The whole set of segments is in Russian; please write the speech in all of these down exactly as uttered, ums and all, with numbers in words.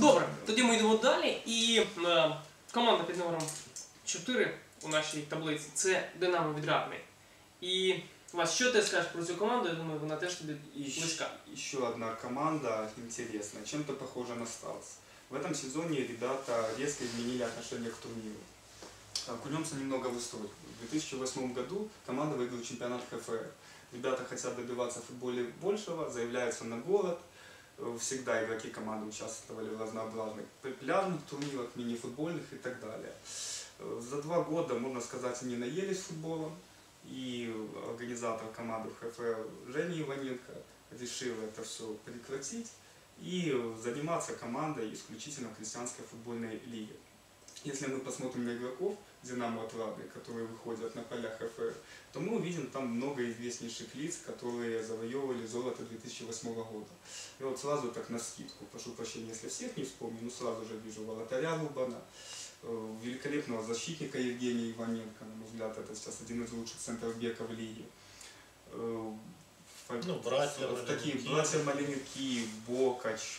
Добре, тоді ми йдемо далі. І е, команда під номером чотири у нашій таблиці – це Динамо від Радмі. І, Вась, що ти скажеш про цю команду? Я думаю, вона теж тобі близька. Еще одна команда интересная, чем-то похожа на Сталс. В этом сезоне ребята резко изменили отношение к турниру. Окунемся немного в историю. В две тысячи восьмом году команда выиграла чемпионат ха эф эр. Ребята хотят добиваться в футболе большего, заявляются на город. Всегда игроки команды участвовали в разнообразных пляжных турнирах, мини-футбольных и так далее. За два года, можно сказать, они наелись футболом. И организатор команды ха эф эр Женя Иваненко решил это все прекратить и заниматься командой исключительно в христианской футбольной лиге. Если мы посмотрим на игроков Динамо от Радми, которые выходят на поля ха эф эр, то мы увидим там много известнейших лиц, которые завоевывали золото две тысячи восьмого года. И вот сразу так на скидку, прошу прощения, если всех не вспомню, но сразу же вижу Волотаря Рубана, великолепного защитника Евгения Иваненко, на мой взгляд, это сейчас один из лучших центробеков лиги. Ну, братья такие братья Маленюки, Бокач,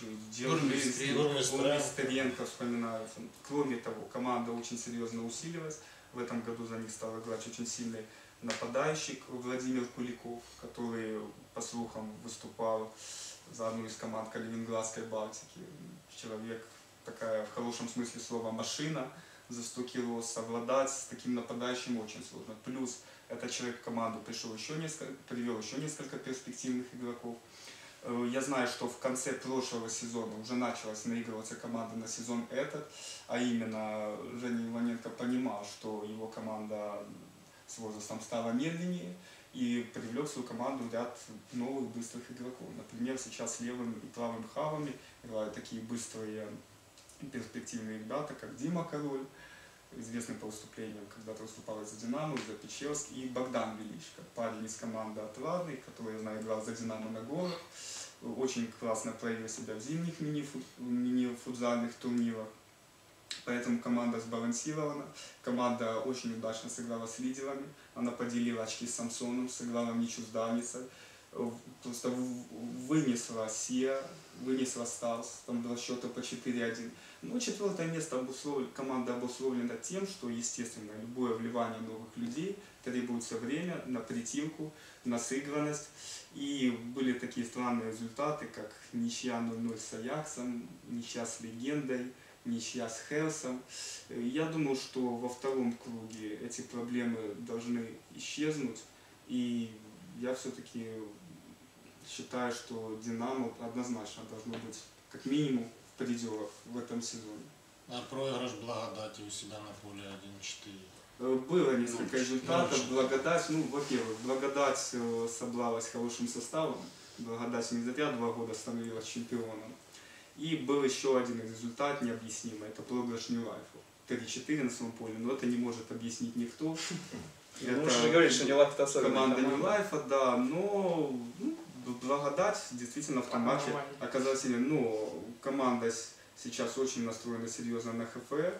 Бурмистренко вспоминаются. Кроме того, команда очень серьезно усилилась. В этом году за них стал играть очень сильный нападающий Владимир Куликов, который, по слухам, выступал за одну из команд Калининградской Балтики. Человек такая, в хорошем смысле слова, машина за сто кило. Совладать с таким нападающим очень сложно. Плюс этот человек в команду пришел еще несколько, привел еще несколько перспективных игроков. Я знаю, что в конце прошлого сезона уже началась наигрываться команда на сезон этот, а именно Женя Иваненко понимал, что его команда с возрастом стала медленнее и привлек в свою команду ряд новых быстрых игроков. Например, сейчас левым и правым хавами играют такие быстрые перспективные ребята, как Дима Король, известный по выступлениям, когда-то выступал за Динамо, за Печерск, и Богдан Величко, парень из команды Отрадный, который, я знаю, играл за Динамо на горах, очень классно проявил себя в зимних мини-футзальных турнирах, поэтому команда сбалансирована, команда очень удачно сыграла с лидерами, она поделила очки с Самсоном, сыграла в ничью с Давницей, просто вынесла Сия, вынесла Сталс, там два счета по четыре один. Но четвертое место обуслов... команда обусловлена тем, что, естественно, любое вливание новых людей требуется время на притирку, на сыгранность. И были такие странные результаты, как ничья ноль ноль с Аяксом, ничья с Легендой, ничья с Хелсом. Я думаю, что во втором круге эти проблемы должны исчезнуть. И я все-таки считаю, что Динамо однозначно должно быть как минимум в призерах в этом сезоне. А проигрыш Благодати у себя на поле один четыре? Было несколько результатов. Благодать, ну, во-первых, Благодать собралась хорошим составом. Благодать не зря два года становилась чемпионом. И был еще один результат необъяснимый. Это проигрыш Нью-Лайфу. три четыре на своем поле, но это не может объяснить никто. Можно говорить, что Нью-Лайф это особенная команда Нью-Лайфа, да, но ну, Благодать действительно в том матче оказалась сильной. Ну, команда сейчас очень настроена серьезно на ха эф эр,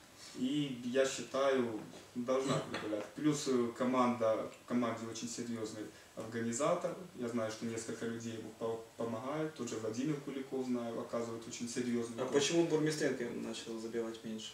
и я считаю, должна прибылять. Плюс команда, в команде очень серьезный организатор, я знаю, что несколько людей ему помогают, тот же Владимир Куликов, знаю, оказывает очень серьезный. А почему Бурмистренко начал забивать меньше?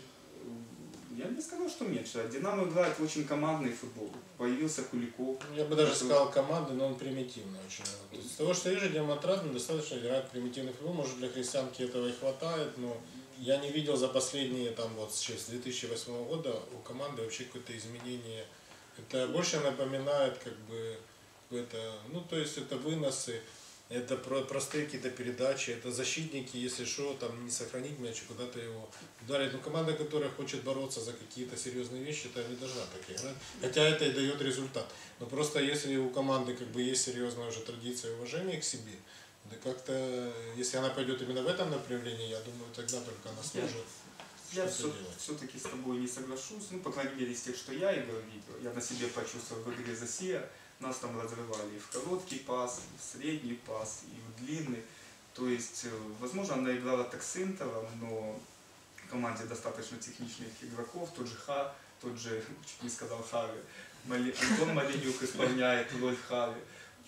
Я не сказал, что меньше. Динамо играет в очень командный футбол. Появился Куликов. Я бы даже сказал командный, но он примитивный очень. То есть, с того, что вижу, Динамо Отрадный достаточно играет примитивный футбол. Может, для христианки этого и хватает, но я не видел за последние, там, вот, с две тысячи восьмого года у команды вообще какое-то изменение. Это больше напоминает, как бы, это, ну, то есть, это выносы. Это простые какие-то передачи, это защитники, если что, там не сохранить мяч, куда-то его ударить. Но команда, которая хочет бороться за какие-то серьезные вещи, это не должна так играть. Хотя это и дает результат. Но просто если у команды как бы есть серьезная уже традиция и уважение к себе, да как-то, если она пойдет именно в этом направлении, я думаю, тогда только она сможет. Я все-таки с тобой не соглашусь, ну, по крайней мере, из тех, что я играл, видел. Я на себе почувствовал в игре за Сия. Нас там разрывали и в короткий пас, и в средний пас, и в длинный. То есть, возможно, она играла так с Интером, но в команде достаточно техничных игроков. Тот же Ха, тот же, чуть не сказал Хави, Антон Маленюк исполняет роль Хави.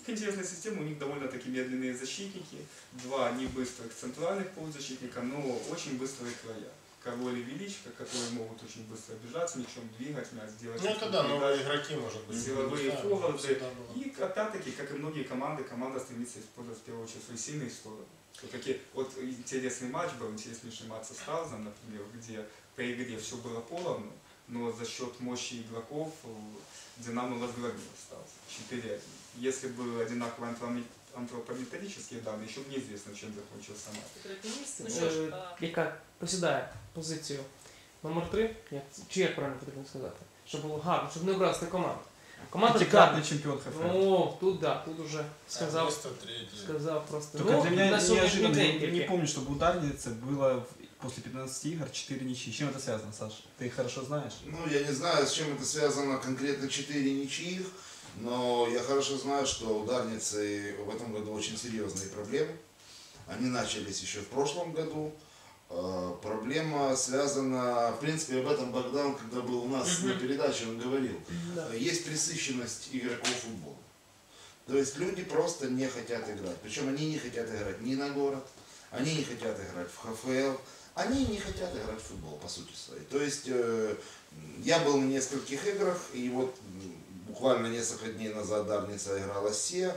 У них интересная система, у них довольно-таки медленные защитники, два не быстрых центральных полузащитника, но очень быстрые края. Король и Величко, которые могут очень быстро бежать, мячом двигать, мяч сделать. Ну это да, новые игроки, может быть. Силовые Да, форварды. всегда было. И опять-таки, как и многие команды, команда стремится использовать в первую очередь свои сильные стороны. Все-таки вот интересный матч был, интереснейший матч со Сталзом, например, где по игре все было поровну, но за счет мощи игроков Динамо возглавил Сталз четыре один. Если бы одинаково антропометрические данные, еще бы неизвестно, чем закончился матч. Ну що ж, яка посідає позицію номер три, як, чи як правильно потрібно сказати, щоб було гарно, щоб не образити команду. Команда Пятикратный чемпион ХФЛ. О, тут да, тут уже сказав, Место третье. сказав просто. Только Ну, для меня на сьогоднішній неожиданно, день я тільки. не помню, чтобы у Дарницы было в- после пятнадцати игр четыре ничьи. С чем это связано, Саша? Ты их хорошо знаешь? Ну, я не знаю, с чем это связано конкретно четыре ничьих, но я хорошо знаю, что у Дарницы в этом году очень серьезные проблемы. Они начались еще в прошлом году. Э, Проблема связана, в принципе, об этом Богдан, когда был у нас на передаче, он говорил. Да. Э, Есть пресыщенность игроков футбола. То есть люди просто не хотят играть. Причем они не хотят играть ни на город, они не хотят играть в ХФЛ, они не хотят играть в футбол, по сути своей. То есть э, я был на нескольких играх, и вот м, буквально несколько дней назад Дарница играла с Сия,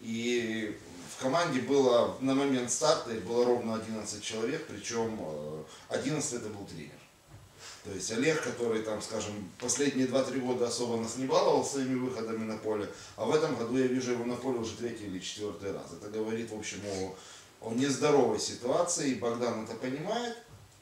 и в команде было на момент старта их было ровно одиннадцать человек, причем э, одиннадцатый это был тренер. То есть Олег, который там, скажем, последние два-три года особо нас не баловал своими выходами на поле, а в этом году я вижу его на поле уже третий или четвертый раз. Это говорит, в общем, о, о нездоровой ситуации, и Богдан это понимает.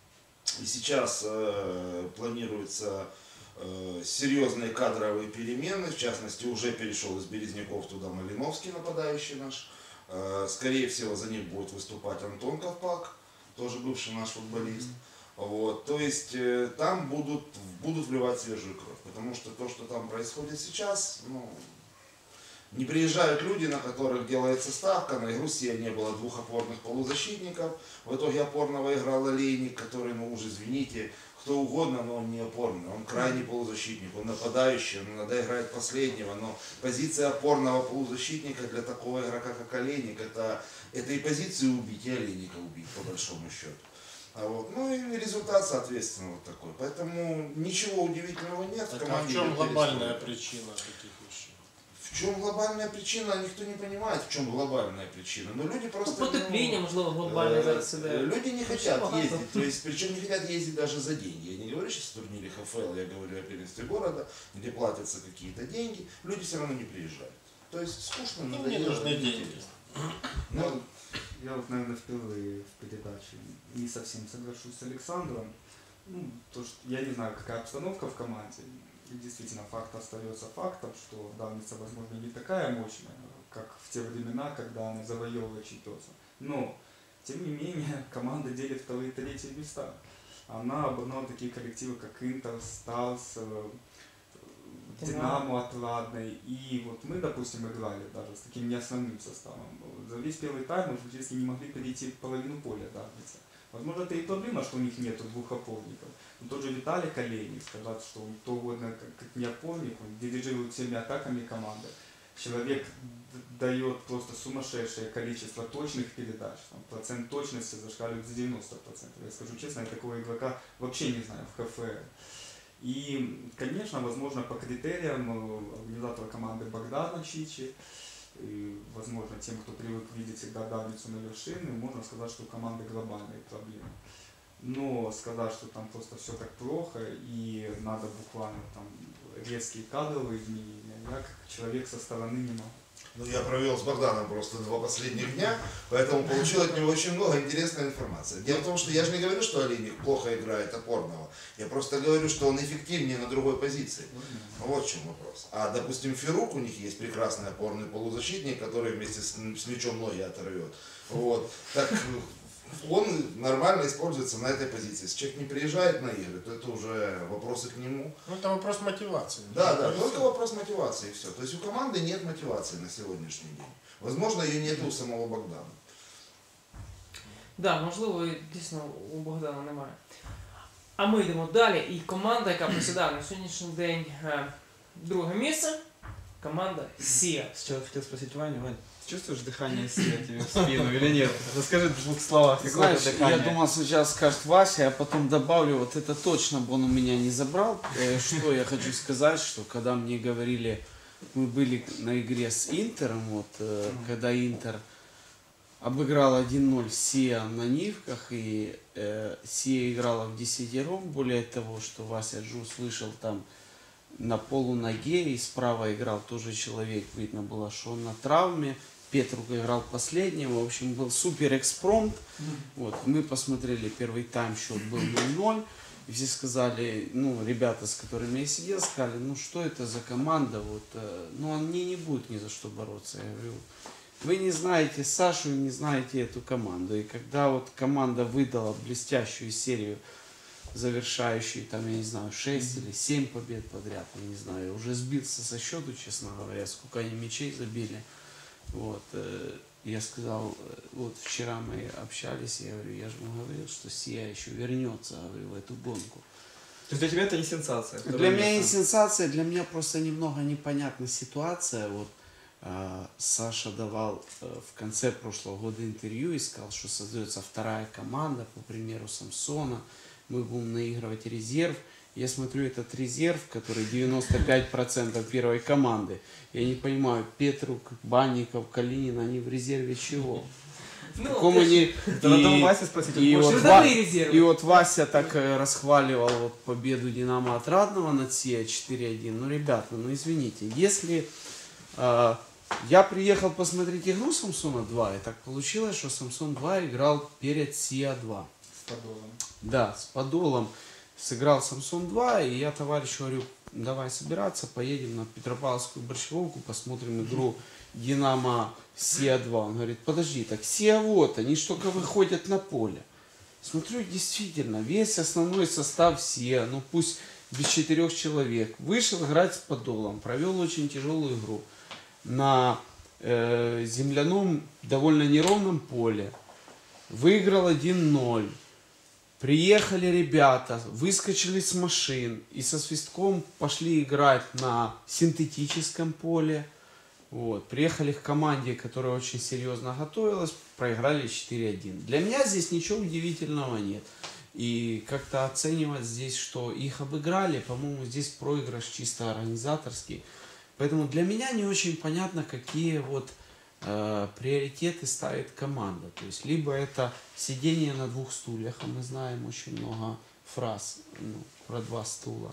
И сейчас э, планируется э, серьезные кадровые перемены, в частности, уже перешел из Березняков туда Малиновский, нападающий наш. Э, скорее всего, за них будет выступать Антон Ковпак, тоже бывший наш футболист. Вот, то есть э, там будут, будут вливать свежую кровь, потому что то, что там происходит сейчас, ну, не приезжают люди, на которых делается ставка, на игру Сия не было двух опорных полузащитников, в итоге опорного играл Олейник, который, ну уж извините, кто угодно, но он не опорный, он крайний полузащитник, он нападающий, он иногда играет последнего, но позиция опорного полузащитника для такого игрока, как Олейник, это, это и позицию убить, и Олейника убить, по большому счету. А вот, ну и результат, соответственно, вот такой. Поэтому ничего удивительного нет. В, Так, а в команде чем идет глобальная перестройка. причина таких вещей? В чем глобальная причина, никто не понимает, в чем глобальная причина. Но люди Ну, просто... потепління, можливо, глобальне э, зараз іде. Люди не хотят багато. ездить, то есть, причем не хотят ездить даже за деньги. Я не говорю сейчас о турнире ХФЛ, я говорю о первенстве города, где платятся какие-то деньги, люди все равно не приезжают. То есть скучно, Ну, мне надоело, нужны деньги. неинтересно. Ну, я вот, наверное, впервые в передаче не совсем соглашусь с Александром. Ну, то, что я не знаю, какая обстановка в команде. И действительно, факт остается фактом, что Дарница, возможно, не такая мощная, как в те времена, когда она завоевывала чемпионство. Но, тем не менее, команда делит вторые и третьи места. Она обогнала такие коллективы, как Интер, Сталс, э, Динамо Отрадный. И вот мы, допустим, играли даже с таким неосновным составом. За весь первый тайм мы фактически не могли перейти половину поля Дарницы. Возможно, это и проблема, что у них нет двух опорников. Но тот же Виталий Олейник, сказать, что он то угодно как, как не опорник, он дирижирует всеми атаками команды. Человек дает просто сумасшедшее количество точных передач. Там, процент точности зашкаливает за девяносто процентов. Я скажу честно, я такого игрока вообще не знаю в ХФЛ. И, конечно, возможно, по критериям организатора команды Богдана Чичи, и, возможно, тем, кто привык видеть всегда Дарницу на вершине, можно сказать, что у команды глобальные проблемы. Но сказать, что там просто все так плохо и надо буквально там резкие кадровые изменения, я как человек со стороны не могу. Ну, я провел с Богданом просто два последних дня, поэтому получил от него очень много интересной информации. Дело в том, что я же не говорю, что Олейник плохо играет опорного. Я просто говорю, что он эффективнее на другой позиции. Вот в чем вопрос. А, допустим, Ферук, у них есть прекрасный опорный полузащитник, который вместе с, с мячом ноги оторвет. Вот. Так он нормально используется на этой позиции. Если человек не приезжает на игры, то это уже вопросы к нему. Ну, это вопрос мотивации. Да, да, только вопрос мотивации и все. То есть у команды нет мотивации на сегодняшний день. Возможно, ее нет у самого Богдана. Да, можливо, і дійсно у Богдана немає. А ми йдемо далі. І команда, яка посідає на сьогоднішній день е, друге місце, команда Сия. Сейчас хотел спросить Ваню, Вань, ты чувствуешь дыхание Сия тебе в спину или нет? Расскажи в двух словах, какое Знаешь, это дыхание. я думал сначала скажет Вася, а потом добавлю, вот это точно бы он у меня не забрал. Э, Что я хочу сказать, что когда мне говорили, мы были на игре с Интером, вот, э, когда Интер обыграл один ноль Сия на Нивках, и э, Сия играла в десятером, более того, что Вася Джу слышал там на полуноге, и справа играл тоже человек, видно было, что он на травме, Петрук играл последним, в общем, был супер экспромт. Вот, мы посмотрели первый тайм, счет был ноль ноль, и все сказали, ну, ребята, с которыми я сидел, сказали, ну, что это за команда, вот, э, ну, они не будут ни за что бороться. Я говорю, вы не знаете Сашу и не знаете эту команду. И когда вот команда выдала блестящую серию, завершающую, там, я не знаю, шесть или семь побед подряд, я не знаю, я уже сбился со счету, честно говоря, сколько они мячей забили. Вот, э, я сказал, э, вот вчера мы общались, я говорю, я же вам говорил, что Сия еще вернется, говорю, в эту гонку. То есть для тебя это не сенсация? Для меня не сенсация, для меня просто немного непонятна ситуация. Вот э, Саша давал э, в конце прошлого года интервью и сказал, что создается вторая команда, по примеру Самсона. Мы будем наигрывать резерв. Я смотрю этот резерв, который девяносто пять процентов первой команды. Я не понимаю, Петрук, Банников, Калинин, они в резерве чего? Ну, Каком они... Это надо у Васи спросить, он и, больше вот Трудовые Ва- резервы. и вот Вася так э, расхваливал вот победу Динамо Отрадного над Сия четыре один. Ну, ребята, ну извините, если э, я приехал посмотреть игру Самсона два, и так получилось, что Самсон два играл перед Сия два. С Подолом. Да, с Подолом сыграл Самсон два, и я товарищу говорю, давай собираться, поедем на Петропавловскую Борщевку, посмотрим игру Динамо Сия два. Он говорит, подожди, так Сия вот, они ж только выходят на поле. Смотрю, действительно, весь основной состав Сия, ну пусть без четырех человек, вышел играть с Подолом, провел очень тяжелую игру на э, земляном, довольно неровном поле, выиграл один ноль. Приехали ребята, выскочили с машин и со свистком пошли играть на синтетическом поле. Вот. Приехали к команде, которая очень серьезно готовилась, проиграли четыре один. Для меня здесь ничего удивительного нет. И как-то оценивать здесь, что их обыграли, по-моему, здесь проигрыш чисто организаторский. Поэтому для меня не очень понятно, какие вот э, приоритеты ставит команда. То есть, либо это сидение на двух стульях, а мы знаем очень много фраз ну, про два стула.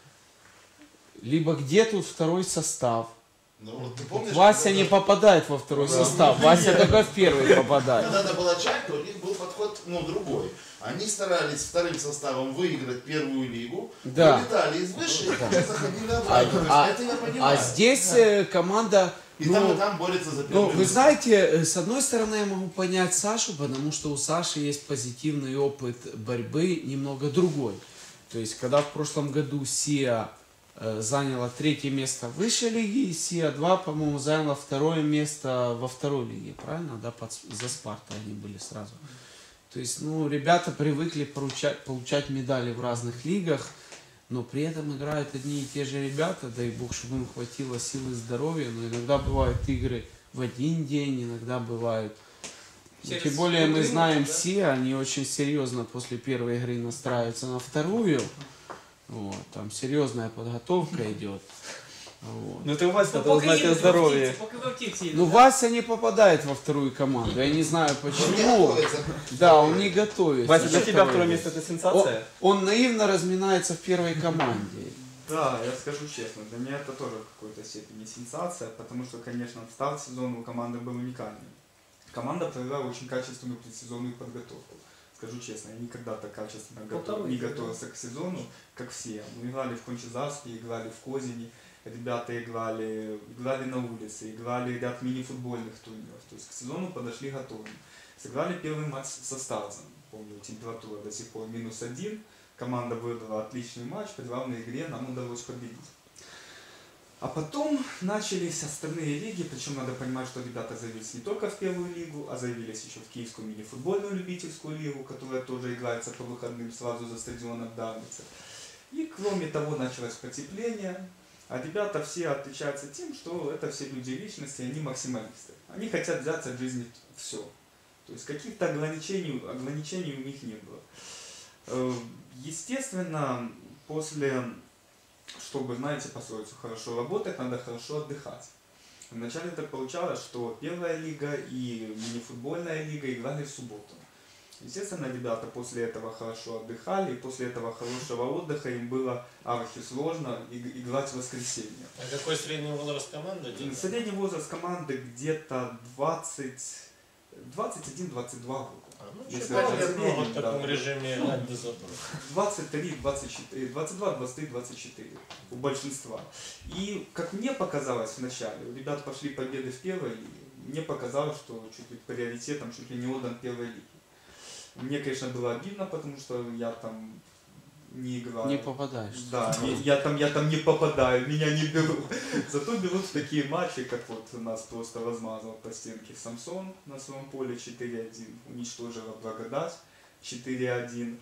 Либо где тут второй состав. Ну, вот ты помнишь, Вася когда- не попадает во второй Да. состав, Вася только в первый попадает. Когда это была Чайка, у них был подход ну, другой. Они старались вторым составом выиграть первую лигу, Да. вылетали из высшей и уже заходили А, обратно. То есть а- это я а понимаю. здесь э, команда... И ну, там, и там борется за Ну, первую вы лигу. знаете, э, с одной стороны, я могу понять Сашу, потому что у Саши есть позитивный опыт борьбы немного другой. То есть, когда в прошлом году Сия э, заняла третье место в высшей лиге, и Сия два, по-моему, заняла второе место во второй лиге, правильно? Да, под, за Спарта они были сразу. То есть, ну, ребята привыкли поручать, получать медали в разных лигах, но при этом играют одни и те же ребята, дай бог, чтобы им хватило силы и здоровья, но иногда бывают игры в один день, иногда бывают... Ну, Через тем более мы минуту, знаем да? все, они очень серьезно после первой игры настраиваются на вторую, вот, там серьезная подготовка идет. Вот. Ну это у Васи Ну, надо пока узнать о едут в здоровье. аптеке, пока в аптеке едут, Ну, да? Вася не попадает во вторую команду, я не знаю Он не почему. готовится. Да, он не готовится. Вася, для Что тебя второй второе год? место это сенсация? Он, он наивно разминается в первой команде. Да, я скажу честно, для меня это тоже в какой-то степени сенсация, потому что, конечно, старт сезона у команды был уникальный. Команда провела очень качественную предсезонную подготовку. Скажу честно, я никогда так качественно готов- Полтора не года, готовился к сезону, как все. Мы играли в Кончезавске, играли в Козине, ребята играли, играли на улице, играли ряд мини-футбольных турниров. То есть к сезону подошли готовыми. Сыграли первый матч со Старцем. Помню, температура до сих пор минус один. Команда выиграла отличный матч, при главной игре нам удалось победить. А потом начались остальные лиги, причем надо понимать, что ребята заявились не только в первую лигу, а заявились еще в Киевскую мини-футбольную любительскую лигу, которая тоже играется по выходным сразу за стадионом Дарницы. И кроме того началось потепление, А ребята все отличаются тем, что это все люди личности, они максималисты. Они хотят взять от жизни все. То есть каких-то ограничений, ограничений у них не было. Естественно, после, чтобы, знаете, пословицу, хорошо работать, надо хорошо отдыхать. Вначале так получалось, что первая лига и мини-футбольная лига играли в субботу. Естественно, ребята после этого хорошо отдыхали, и после этого хорошего отдыха им было архисложно играть в воскресенье. А какой средний возраст команды? Средний возраст команды где-то двадцать, двадцать один — двадцать два года. А, ну, если это это много в средний, таком да. режиме отдыха. двадцать три — двадцать четыре, двадцать два — двадцать три — двадцать четыре у большинства. И как мне показалось вначале, у ребят пошли победы в первой лиге, мне показалось, что чуть ли приоритетом чуть ли не отдан первой лиге. Мне, конечно, было обидно, потому что я там не играю. Не попадаешь. Да, я, я, там, я там не попадаю, меня не берут. Зато берут в такие матчи, как вот у нас просто размазал по стенке Самсон на своем поле четыре один, уничтожила Благодать четыре один.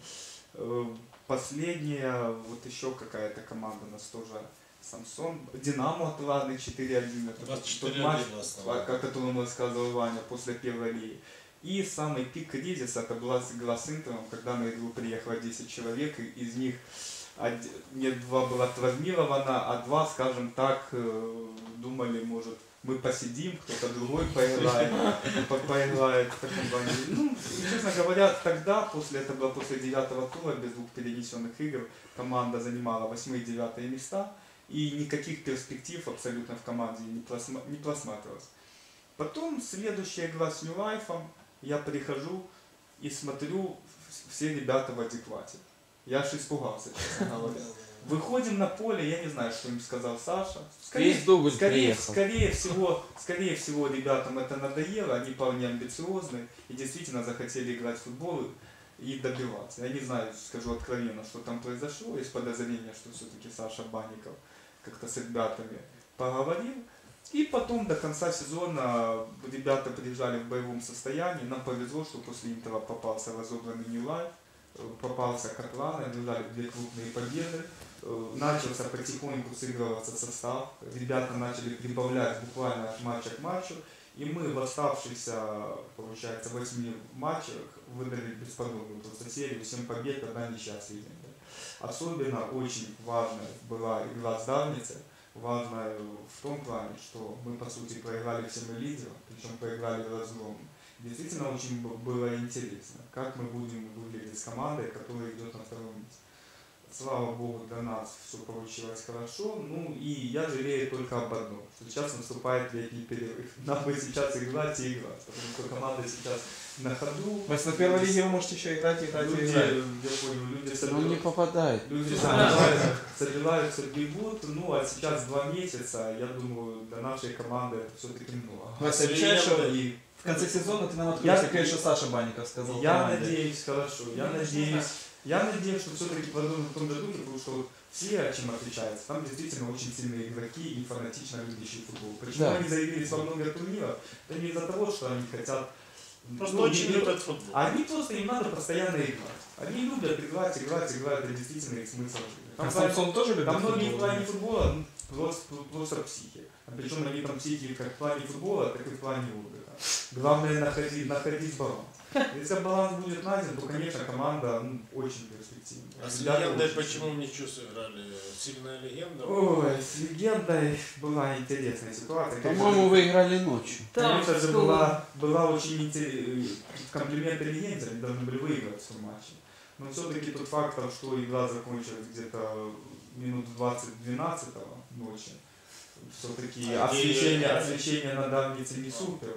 Последняя, вот еще какая-то команда у нас тоже, Самсон, Динамо отрадный четыре один. Это тот матч, о котором рассказывал Ваня после первой лиги. И самый пик кризиса это была игра с Интером, когда на игру приехало десять человек, и из них один, нет, два было травмировано, а два, скажем так, думали, может, мы посидим, кто-то другой поиграет, поиграет в таком плане. Ну, честно говоря, тогда, после этого было после девятого тура, без двух перенесенных игр, команда занимала восьмое и девятое места, и никаких перспектив абсолютно в команде не, просма не просматривалось. Потом следующая игра с Нью-Лайфом, я прихожу и смотрю, все ребята в адеквате. Я аж испугался, честно говоря. Выходим на поле, я не знаю, что им сказал Саша. Скорее, скорее, скорее, всего, скорее всего, ребятам это надоело, они парни амбициозные и действительно захотели играть в футбол и добиваться. Я не знаю, скажу откровенно, что там произошло. Есть подозрение, что все-таки Саша Банников как-то с ребятами поговорил. И потом до конца сезона ребята приезжали в боевом состоянии. Нам повезло, что после Интера попался разобранный Нью-Лайф, попался Котлан, одержали две крупные победы. Начался потихоньку сыгрываться состав. Ребята начали прибавлять буквально от матча к матчу. И мы в оставшихся, получается, восьми матчах выдали бесподобную просто серию, семь побед, одна несчастная. Особенно очень важная была игра с Дарницей. Важно в том плане, что мы по сути проиграли всем лидерам, причем проиграли разгромно. Действительно очень было интересно, как мы будем выглядеть с командой, которая идет на втором месте. Слава Богу, для нас все получилось хорошо, ну и я жалею только об одном, что сейчас наступает летний перерыв. Нам бы сейчас играть и играть, потому что команда сейчас на ходу. То есть на первой лиге вы можете еще играть, играть, люди, играть. Я понял, люди собираются, он не попадает. Люди собираются, собираются, бегут, ну а сейчас два месяца, я думаю, для нашей команды это все-таки много. Вася, обещаешь, что и в конце сезона ты нам откроешь, как еще Саша Банников сказал. Я надеюсь, хорошо, я надеюсь. Я надеюсь, что все-таки продолжим в том же духе, потому что все чем отличаются. Там действительно очень сильные игроки и фанатично любящие футбол. Почему да. они заявились во много турниров? Это не из-за того, что они хотят... Просто ну, очень любят футбол. Они просто, им надо постоянно играть. Они любят играть, играть, играть. Это действительно их смысл жизни. Там, там Самсон тоже любит там футбол? Там многие в плане футбола ну, просто, просто психи. А причем они там психи как в плане футбола, так и в плане отдыха. Главное находить, находить баланс. Если баланс будет найден, то, конечно, команда ну, очень перспективная. А с легендой почему в ничью сыграли? Сильная легенда? Ой, с легендой была интересная ситуация. По-моему, вы играли ночью. Конечно же, была, была очень интересная. Комплименты легенде, они должны были выиграть все матчи. Но все-таки тот фактор, что игра закончилась где-то минут двадцать двенадцатого ночи, все-таки а освещение, освещение на Дарнице не супер.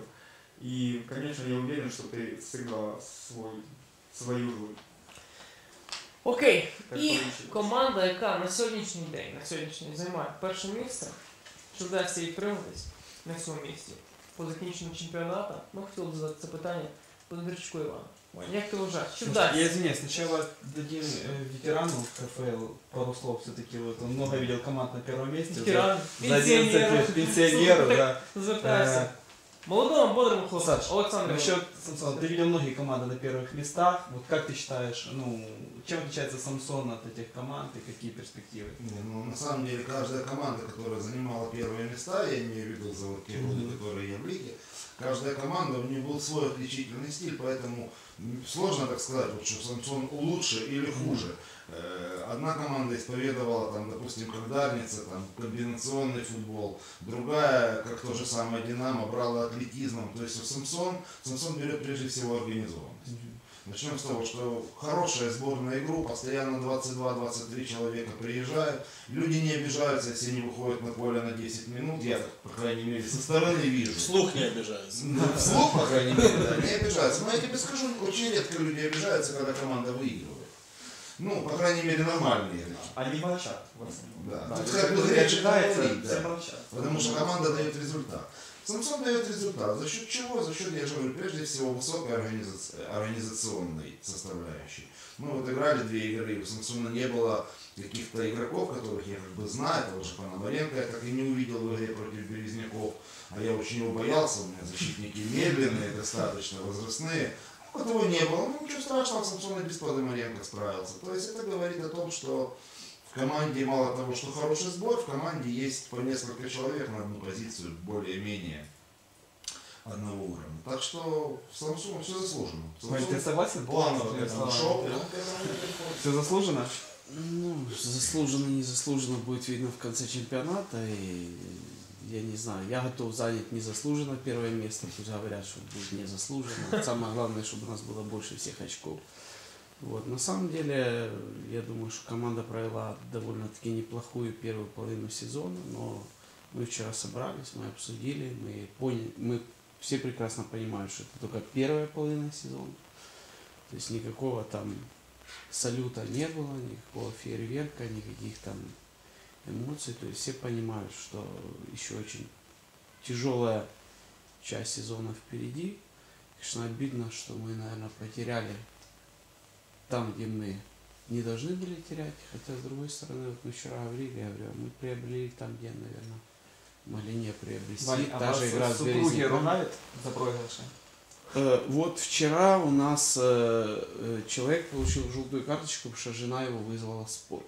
И, конечно, я уверен, что ты сыграла свой, свою роль. Окей. Так і получилось. Команда, яка на сьогоднішній день, на сьогоднішній день займає перше місце, що вдасться їй втриматись на цьому місці по закінченню чемпіонату, ми хотіли б задати це питання Бондарчуку Івану. Як ти вважаєш? Що вдасться? Я извиняюсь, сначала дадим э, ветерану КФЛ пару слов все-таки. Вот он много видел команд на первом месте. Ветеран, за одиннадцать лет, пенсионеру, да. Звертайся. Молодому, бодрому хлопцю. Саш, Олександр. насчет Самсона, ты видел многие команды на первых местах. Вот как ты считаешь, ну, чем отличается Самсон от этих команд и какие перспективы? Не, ну, на самом деле, каждая команда, которая занимала первые места, я имею в виду за вот те годы, которые я в лиге, каждая команда, у нее был свой отличительный стиль, поэтому сложно так сказать, вот, что Самсон лучше или хуже. Одна команда исповедовала, там, допустим, как Дарница, там, комбинационный футбол, другая, как то же самое Динамо, брала атлетизмом. То есть Самсон, Самсон берет прежде всего организованность. Начнем с того, что хорошая сборная игру, постоянно двадцать два - двадцать три человека приезжают, люди не обижаются, если они выходят на поле на десять минут, я, по крайней мере, со стороны вижу. Вслух не обижается. Ну, вслух, по крайней мере, да, не обижаются. Но я тебе скажу, очень редко люди обижаются, когда команда выигрывает. Ну, по крайней мере, нормальные игры. Они молчат в основном. Да. Да, Тут если как бы кто-то грех обижается, говорить, все да. молчат. Потому что команда дает результат. Самсон дает результат. За счет чего? За счет, я же говорю, прежде всего высокой организа- организационной составляющей. Мы вот играли две игры, у Самсона не было каких-то игроков, которых я как бы знаю, того же Пономаренко я так и не увидел в игре против Березняков, а я очень его боялся, у меня защитники медленные, достаточно возрастные. Вот его не было, ну ничего страшного, Самсон и без Пономаренко справился. То есть это говорит о том, что в команде мало того, что хороший сбор, в команде есть по несколько человек на одну позицию более-менее одного уровня. Так что Самсун все заслужено. Вань, ты согласен? Планово к С этому словами? шел, и он к этому приходит. Все заслужено? Ну, заслуженно, не заслуженно будет видно в конце чемпионата. И я не знаю, я готов занять незаслуженно первое место. Пусть говорят, что будет незаслуженно. Самое главное, чтобы у нас было больше всех очков. Вот. На самом деле, я думаю, что команда провела довольно-таки неплохую первую половину сезона, но мы вчера собрались, мы обсудили, мы поняли, мы все прекрасно понимают, что это только первая половина сезона. То есть никакого там салюта не было, никакого фейерверка, никаких там эмоций. То есть все понимают, что еще очень тяжелая часть сезона впереди. Конечно, обидно, что мы, наверное, потеряли там, где мы не должны были терять. Хотя, с другой стороны, вот мы вчера говорили, я говорю, мы приобрели там, где, наверное, могли не приобрести. Вань, а Та вас же игра с супруги Березником. ругают за проигрыши? Э, Вот вчера у нас э, э, человек получил желтую карточку, потому что жена его вызвала в спор.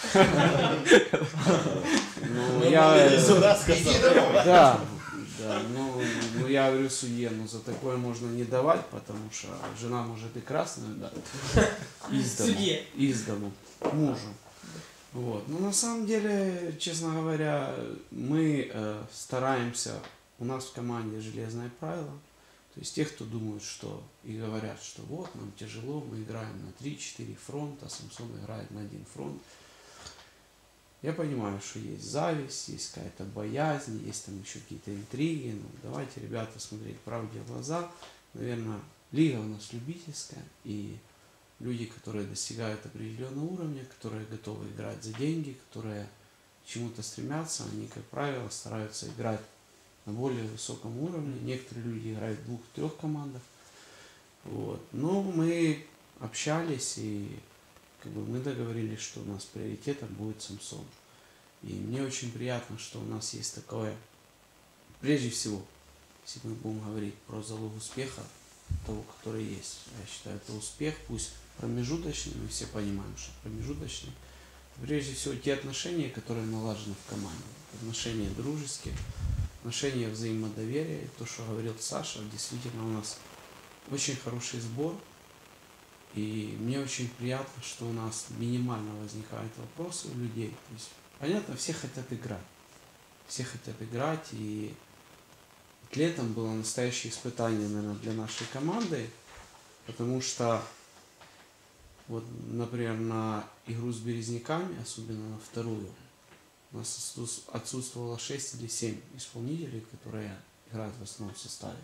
Ну, Мы я... могли сюда Иди сказать. домой. Да, да, ну, ну я говорю судье, ну за такое можно не давать, потому что жена может и красную дать. Из дому. Судье. Из дому. Мужу. Вот. Но на самом деле, честно говоря, мы э, стараемся, у нас в команде железное правило. То есть те, кто думают, что и говорят, что вот, нам тяжело, мы играем на три-четыре фронта, Самсон играет на один фронт. Я понимаю, что есть зависть, есть какая-то боязнь, есть там еще какие-то интриги. Ну, давайте, ребята, смотреть правде в глаза. Наверное, лига у нас любительская, и люди, которые достигают определенного уровня, которые готовы играть за деньги, которые к чему-то стремятся, они, как правило, стараются играть на более высоком уровне. Некоторые люди играют в двух-трех командах. Вот. Но мы общались, и как бы, мы договорились, что у нас приоритетом будет Самсон. И мне очень приятно, что у нас есть такое, прежде всего, если мы будем говорить про залог успеха, того, который есть. Я считаю, это успех, пусть промежуточный, мы все понимаем, что промежуточный. Прежде всего, те отношения, которые налажены в команде. Отношения дружеские, отношения взаимодоверия. И то, что говорил Саша, действительно у нас очень хороший сбор. И мне очень приятно, что у нас минимально возникают вопросы у людей. То есть, понятно, все хотят играть. Все хотят играть. И летом было настоящее испытание, наверное, для нашей команды. Потому что, вот, например, на игру с Березняками, особенно на вторую, у нас отсутствовало шесть или семь исполнителей, которые играют в основном составе.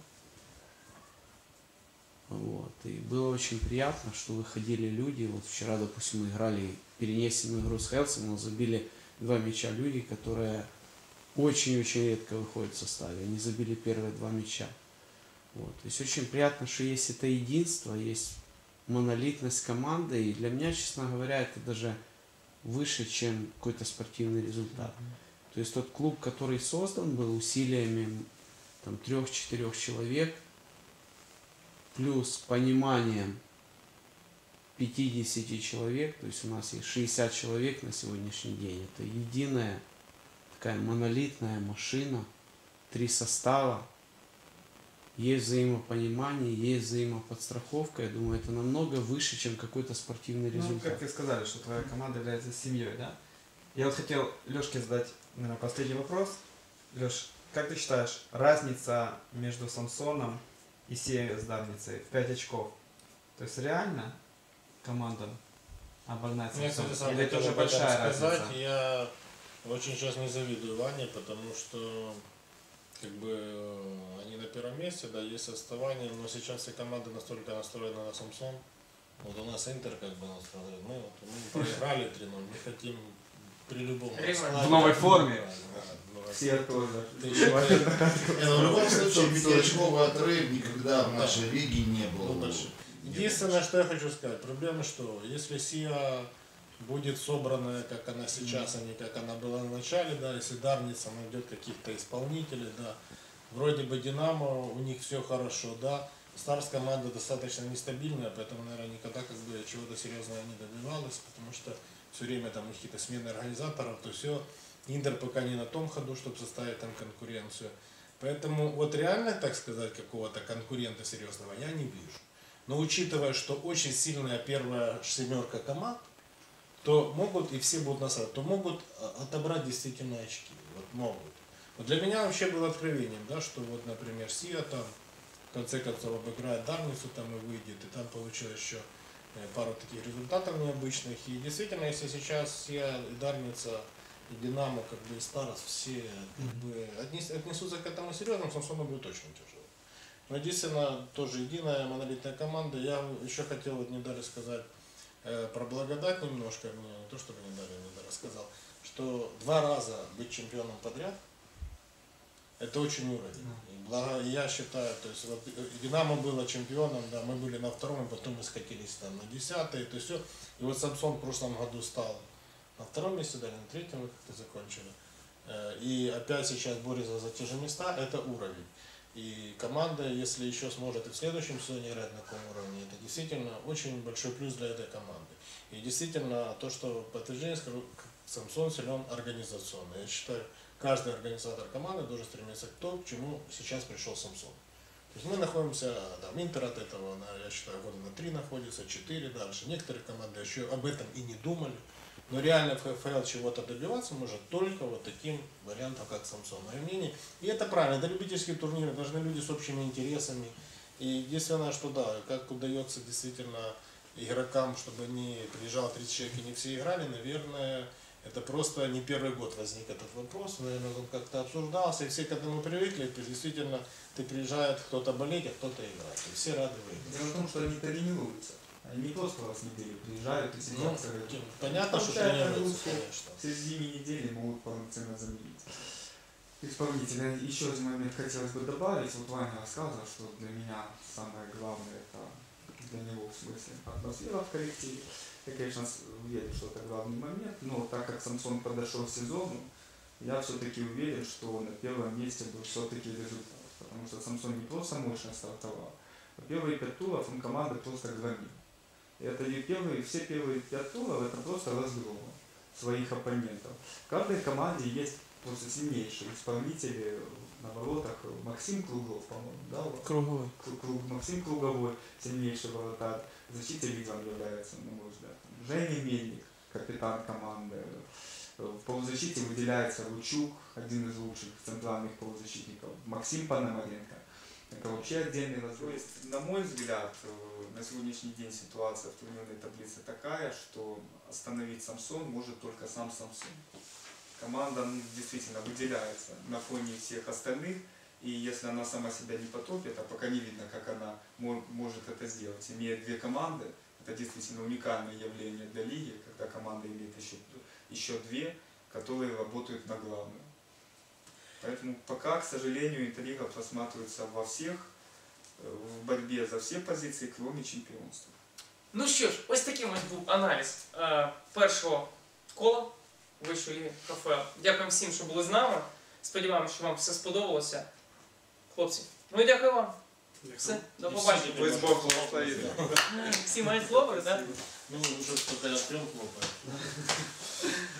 Вот. И было очень приятно, что выходили люди. Вот вчера, допустим, мы играли перенесенную игру с Хелсом, но забили два мяча люди, которые очень-очень редко выходят в составе. Они забили первые два мяча. Вот. То есть очень приятно, что есть это единство, есть монолитность команды. И для меня, честно говоря, это даже выше, чем какой-то спортивный результат. То есть тот клуб, который создан был усилиями там трех-четырех человек, плюс пониманием пятидесяти человек, то есть у нас есть шестьдесят человек на сегодняшний день. Это единая такая монолитная машина, три состава, есть взаимопонимание, есть взаимоподстраховка. Я думаю, это намного выше, чем какой-то спортивный Ну, результат. как вы сказали, что твоя команда является семьей, да? Я вот хотел Лешке задать, наверное, последний вопрос. Леш, как ты считаешь, разница между Самсоном и Сией с Дарницей в пять очков? То есть реально командам обогнать Мне, Самсон? кстати, сам Или это хотел уже об этом большая сказать. разница? Я очень сейчас не завидую Ване, потому что как бы э, они на первом месте, да, есть отставание, но сейчас все команды настолько настроены на Самсон. Вот у нас Интер как бы настроен. Мы, вот, мы проиграли три ноль, мы хотим при любом Реванш. раскладе. В новой форме. Да, в новой Все тоже. Ты еще Не, ну, в любом случае, пятиочковый отрыв никогда в нашей лиге не был. Ну, большой. Единственное, что я хочу сказать, проблема, что если Сия будет собранная, как она сейчас, а не как она была в начале, да, если Дарница найдет каких-то исполнителей, да, вроде бы Динамо, у них все хорошо, да, Старс команда достаточно нестабильная, поэтому, наверное, никогда как бы чего-то серьезного не добивалась, потому что все время там какие-то смены организаторов, то все, Интер пока не на том ходу, чтобы составить там конкуренцию. Поэтому вот реально, так сказать, какого-то конкурента серьезного я не вижу. Но учитывая, что очень сильная первая семерка команд, то могут, и все будут насадить, то могут отобрать действительно очки. Вот могут. Вот для меня вообще было откровением, да, что вот, например, Сия там в конце концов обыграет Дарницу там и выйдет, и там получилось еще пару таких результатов необычных. И действительно, если сейчас Сия и Дарница, и Динамо, как бы и Старос, все как бы отнесутся к этому серьезно, Самсону будет очень тяжело. Но единственное, тоже единая монолитная команда. Я еще хотел, вот не дали сказать, э, про благодать немножко, мне не то, чтобы не дали, не дали рассказал, что два раза быть чемпионом подряд, это очень уровень. И благо, я считаю, то есть вот Динамо было чемпионом, да, мы были на втором, и потом мы скатились там на десятый, то есть все. И вот Самсон в прошлом году стал на втором месте, да, на третьем мы как-то закончили. Э, и опять сейчас борется за те же места, это уровень. И команда, если еще сможет и в следующем сезоне играть на таком уровне, это действительно очень большой плюс для этой команды. И действительно, то, что подтверждение скажу, Самсон силен организационно. Я считаю, каждый организатор команды должен стремиться к тому, к чему сейчас пришел Самсон. То есть мы находимся, там, Интер от этого, я считаю, года на три находится, четыре дальше. Некоторые команды еще об этом и не думали. Но реально в ХФЛ чего-то добиваться может только вот таким вариантом, как Самсон. Мое мнение. И это правильно, это любительские турниры, должны люди с общими интересами. И единственное, что да, как удается действительно игрокам, чтобы они приезжало тридцать человек и не все играли, наверное, это просто не первый год возник этот вопрос. Наверное, он как-то обсуждался, и все к этому привыкли. То есть, действительно, ты приезжает кто-то болеть, а кто-то играть. И все рады выиграть. Дело в том, что они тренируются. Они не просто раз в неделю приезжают и Ну, сидят, ну, понятно, что тренируются, конечно. середине недели могут полноценно заменить исполнителя. Еще один момент хотелось бы добавить. Вот Ваня рассказывал, что для меня самое главное это для него в смысле атмосфера в коллективе. Я, конечно, уверен, что это главный момент, но так как Самсон подошел к сезону, я все-таки уверен, что на первом месте был все-таки результат. Потому что Самсон не просто мощно стартовал, а первые пять туров он команды просто громил. И это и первые, все первые пять туров это просто разгром своих оппонентов. В каждой команде есть просто сильнейшие исполнители на воротах. Максим Круглов, по-моему, да? Круговой. Круг, Максим Круговой, сильнейший воротарь. В защите лидером является, на мой взгляд. Женя Мельник, капитан команды. В полузащите выделяется Лучук, один из лучших центральных полузащитников. Максим Пономаренко. Это вообще отдельный разговор. То есть, на мой взгляд, на сегодняшний день ситуация в турнирной таблице такая, что остановить Самсон может только сам Самсон. Команда ну, действительно выделяется на фоне всех остальных, и если она сама себя не потопит, а пока не видно, как она может это сделать, имея две команды, это действительно уникальное явление для лиги, когда команда имеет еще, еще две, которые работают на главную. Поэтому пока, к сожалению, интрига просматривается во всех, в борьбі за всі позиції, крім чемпіонства. Ну що ж, ось таким ось був аналіз е, першого кола вищої ліги ХФЛ. Дякуємо всім, що були з нами. Сподіваємося, що вам все сподобалося. Хлопці, ну і дякую вам. Все, до побачення. Пусть Бог благословит. Всі мають хлопець, так? Ну, уже кто-то открыл хлопает.